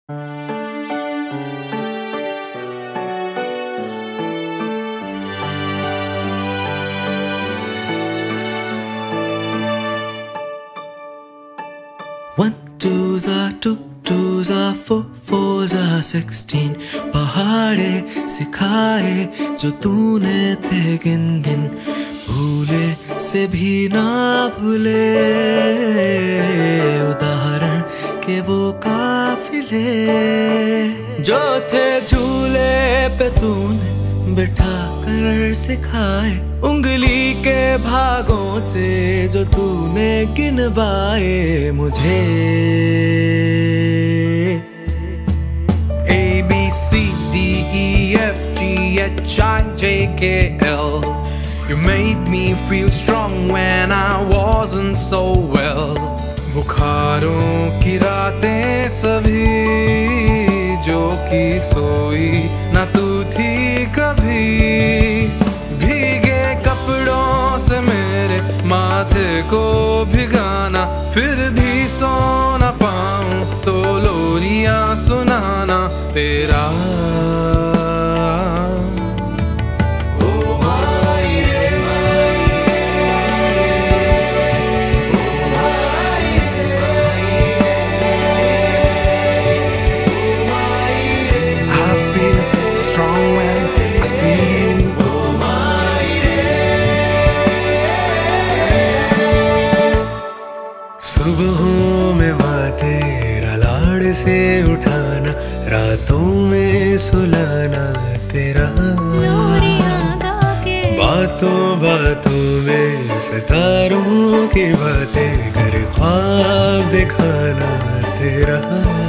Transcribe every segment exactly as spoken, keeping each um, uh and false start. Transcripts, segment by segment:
One twos are two, twos are four, fours are sixteen. पहाड़े सिखाए जो तूने थे गिन गिन, भूले से भी ना भूले उदाहरण के वो काफिले जो थे झूले पे तूने बिठा कर सिखाए, उंगली के भागों से जो तूने गिनवाए मुझे। A B C D E F G H I J K L. You made me feel strong when I wasn't so well. बुखारों की रातें सभी जो कि सोई ना तू थी कभी, भीगे कपड़ों से मेरे माथे को भिगाना, फिर भी सो ना पाऊं तो लोरियां सुनाना तेरा। सुबहों में माँ तेरा लाड़ से उठाना, रातों में सुलाना तेरा, बातों बातों में सितारों की बातें कर ख्वाब दिखाना तेरा,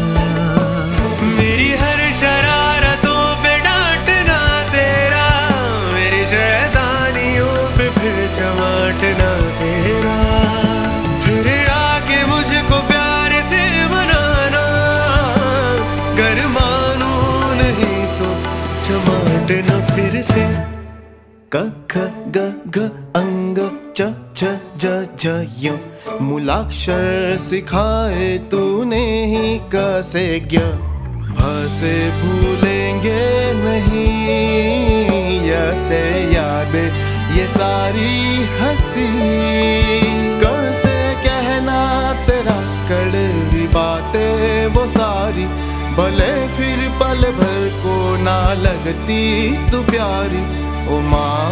मेरी हर शरारतों पे डांटना तेरा, मेरी शैतानियों पे फिर चमाटना तेरा, फिर आके मुझको प्यार से मनाना, गर मानो नहीं तो चमाटना फिर से। क ख ग घ अंग च छ ज झ य, मूलाक्षर सिखाए तूने ही क से ज्ञ, भ से भूलेंगे नहीं य से याद ये सारी हंसी, क से कहना तेरा कड़वी बातें वो सारी, भले फिर पल भर को ना लगती तू प्यारी ओ माँ।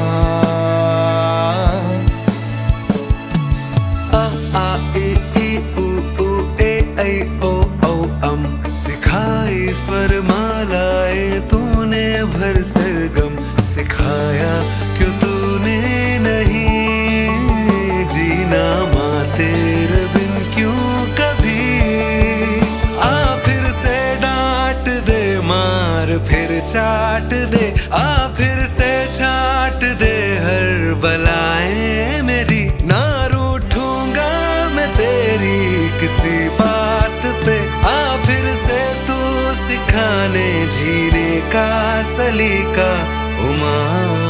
आ आ ए ई उ ऊ ए ऐ ओ औ अम, सिखाई स्वर मालाएं तूने भर सरगम, सिखाया क्यों तूने नहीं जीना माँ तेरे बिन क्यों कभी, आ फिर से डांट दे मार फिर चाट दे, आ फिर से छाट दे हर बलाएं मेरी, ना रूठूंगा मैं तेरी किसी बात पे, आ फिर से तू सिखाने जीने का सलीका ओ माँ।